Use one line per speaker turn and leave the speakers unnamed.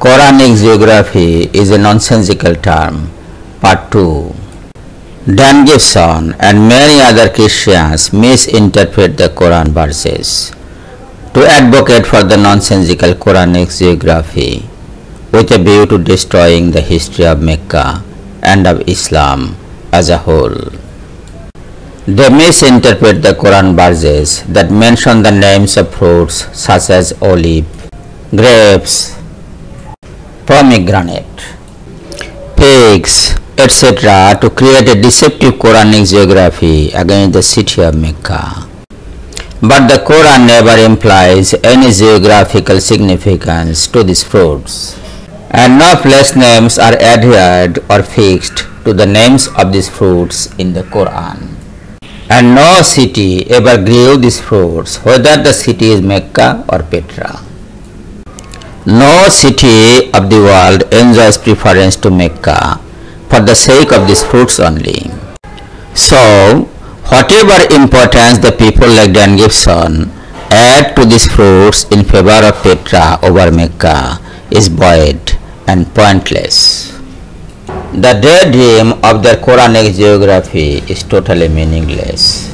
Quranic geography is a nonsensical term. Part 2. Dan Gibson and many other Christians misinterpret the Quran verses to advocate for the nonsensical Quranic geography with a view to destroying the history of Mecca and of Islam as a whole. They misinterpret the Quran verses that mention the names of fruits such as olive, grapes, pomegranate, pigs, etc. to create a deceptive Quranic geography against the city of Mecca. But the Quran never implies any geographical significance to these fruits, and no place names are adhered or fixed to the names of these fruits in the Quran. And no city ever grew these fruits, whether the city is Mecca or Petra. No city of the world enjoys preference to Mecca for the sake of these fruits only. So, whatever importance the people like Dan Gibson add to these fruits in favor of Petra over Mecca is void and pointless. The daydream of their Quranic geography is totally meaningless.